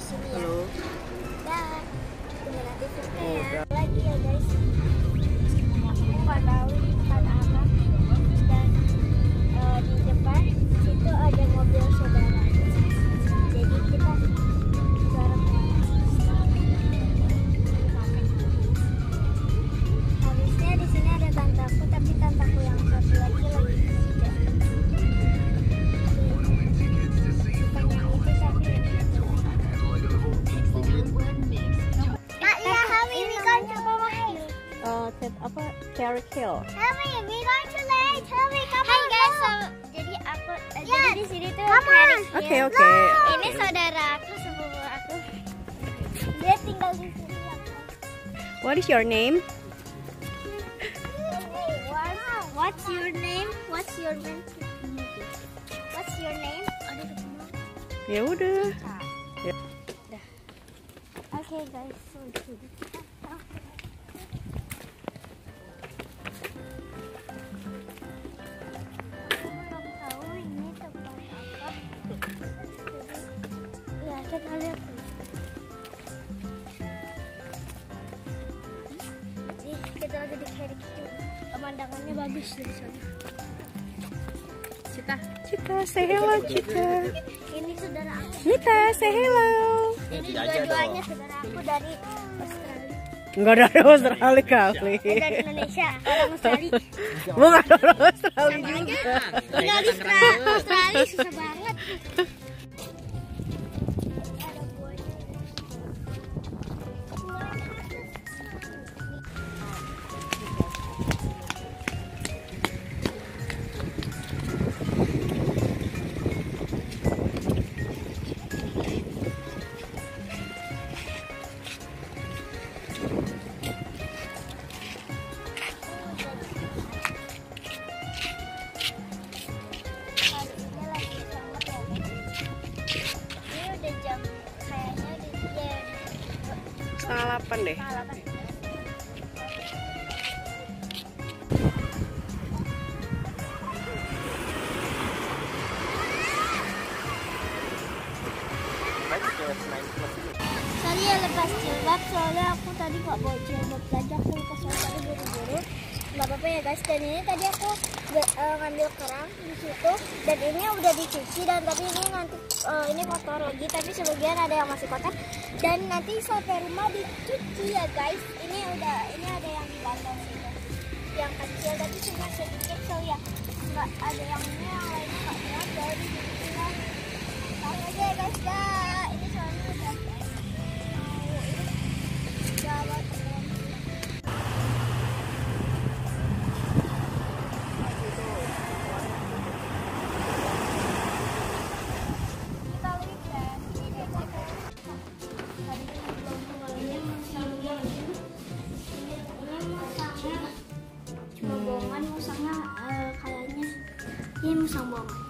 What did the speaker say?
sini ya. Halo. Dah. Tunggu nanti survei ya. Lagi ya guys. Aku nggak tahu ini bukan apa. Dan di depan situ ada mobil saudara. Jadi kita bareng. Harusnya di sini ada tantaku, tapi tantaku yang satu lagi kerja. Apa Cherry Hill. Hurry, we going too late. Hurry, come on. Hi guys, jadi aku jadi di sini tuh Cherry Hill. Oke. Ini saudara aku, sepupu aku. Dia tinggal di sini. What is your name? What's your name? What's your name? What's your name? Ya udah. Okay guys, so kita lihat. Kita ada di Cherry Hill. Pemandangannya bagus dari sana. Cita, say hello, Cita. Ini saudara aku. Cita, say hello. Ini dua-duanya saudara aku dari Australia. Enggak dari Australia kali. Dari Indonesia, orang Australia. Bukan orang Australia Sama juga. aja. Tinggal di Australia susah banget. Setengah 8 deh. Sorry ya lepas jilbab, soalnya aku tadi nggak bawa jilbab aja, aku lepas tadi buru-buru. Nggak apa-apa ya guys. Dan ini tadi aku ngambil kerang di situ, dan ini udah dicuci, dan tapi ini nanti ini kotor lagi, tapi sebagian ada yang masih kotor, dan nanti sampai rumah dicuci ya guys. Ini ada yang di bantal situ, yang kecil, tapi cuma sedikit soalnya nggak ada yang ini, yang lainnya nggak berat, jadi dicuci lagi. Tahu aja ya guys, dah. Ini soalnya udah gawat. Cuma bohongan musangnya, kayaknya ini musang bohongan.